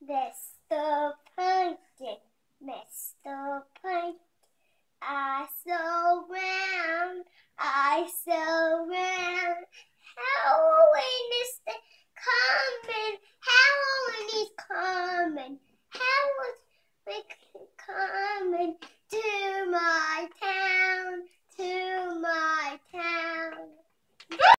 Mr. Pumpkin, Mr. Pumpkin, I so round, I so round. Halloween is coming, Halloween is coming, Halloween is coming.